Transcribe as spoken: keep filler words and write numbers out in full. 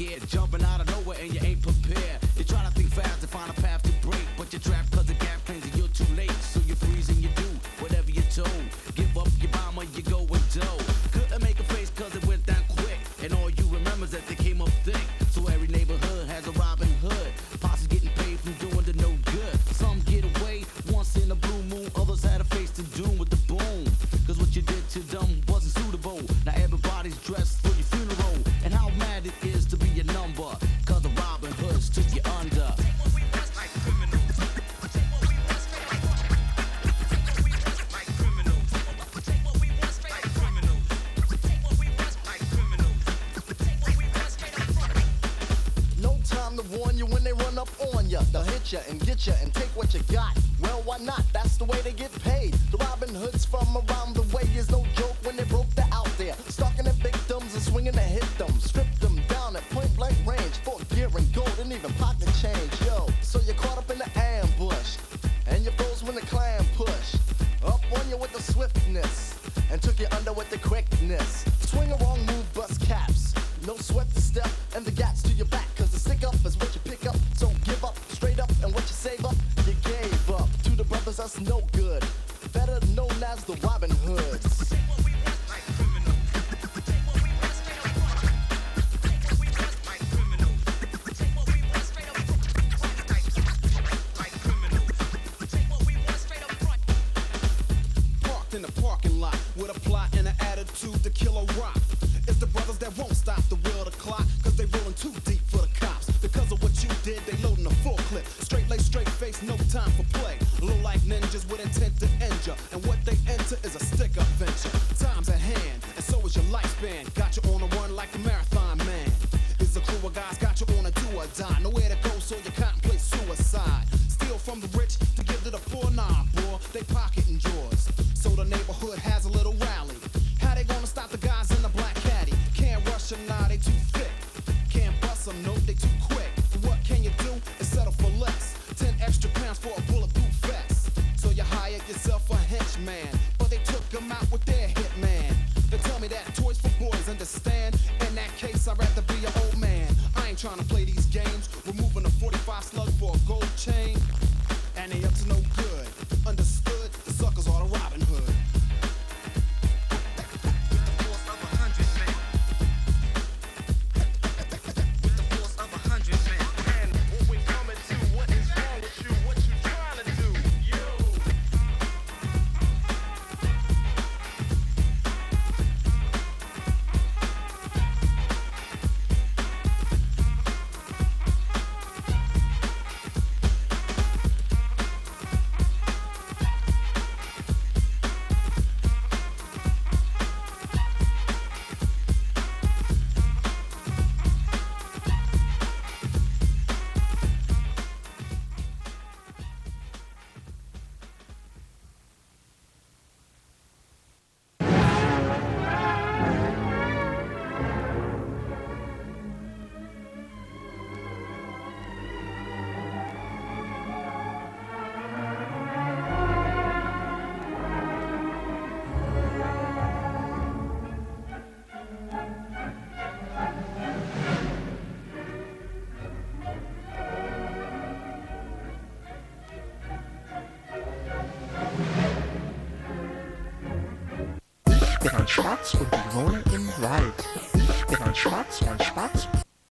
scared, jumping out of nowhere and you ain't prepared. You try to think fast to find a path to break, but you're trapped cause the gap claims that you're too late. So you freeze and you do whatever you're told. Give up your bomb or you go with dough. Couldn't make a face cause it went down quick, and all you remember is that they came up thick. So every neighborhood has a Robin Hood. Posse getting paid from doing the no good. Some get away once in a blue moon, others had a face to doom with the boom. Cause what you did to them wasn't suitable. Now everybody's dressed for your funeral. And how mad it is to be a number, cause the Robin Hoods took you under. No time to warn you when they run up on ya. They'll hit ya and get ya and take what you got. Well, why not? That's the way they get paid. The Robin Hoods from around the way is no joke. When they broke, they're out there, stalking their victims and swinging to hit them. Stripped them down at point blank range for gear and gold and even pocket change. Yo, so you're caught up in the ambush, and you froze when the clan pushed up on you with the swiftness and took you under with the quickness. Swing a wrong move, bust caps. No sweat to step and the gats to your back, cause the stick up is what you pick up. So give up straight up, and what you save up, you gave up to the brothers that's no good, better known as the Robin Hoods. Parked in the parking lot with a plot and an attitude to kill a rock. It's the brothers that won't stop the wheel to clock, cause they rolling too deep for the cops. Because of what you did, they loading a full clip. Straight lace, straight face, no time for play. Low like ninjas with intent to injure, and what they enter is a stick-up venture. Time's at hand, and so is your lifespan. Got you on a run like a marathon man. Is a crew of guys got you on a do or die. Nowhere to go, so you contemplate suicide. Steal from the rich to give to the poor, nah, boy. They pocketing drawers, so the neighborhood has a little rally. How they gonna stop the guys in the black caddy? Can't rush them, nah, they too thick. Can't bust them, no, they too quick. What can you do and settle for less? Ten extra pounds for a bulletproof vest. So you hired yourself a henchman, but they took him out with their hitman. They tell me that toys for boys, understand? In that case, I'd rather be an old man. I ain't trying to play these games, removing a forty-five slug for a gold chain. And they up to no good, understood? The suckers are the Robin Hood. Ich bin ein Spatz und ich wohne im Wald. Ich bin ein Spatz, ein Spatz